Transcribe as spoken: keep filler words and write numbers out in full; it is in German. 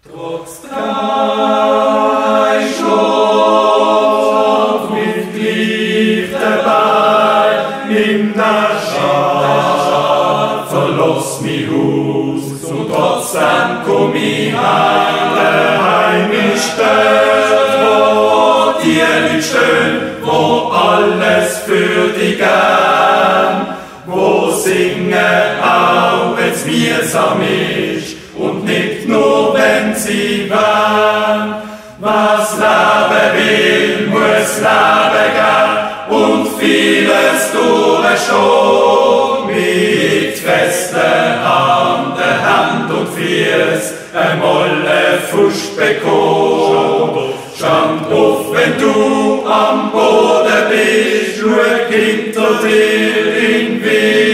Trotz drei Schlaf mit Licht dabei, nimm das Schaf, verlass mi Hus, und trotzdem komm ich heim, daheim ist dort, wo die Leute stehen, wo alles für dich gern, wo singen auch, wenn's mühsam ist, und nicht nur, wenn sie wollen. Was Leben will, muss Leben gehen, und vieles durchstehen. Mit festen Hand, Hand und Fies, einmal ein Fuß bekommen. Stand auf, wenn du am Boden bist, schau hinter dir in Wind.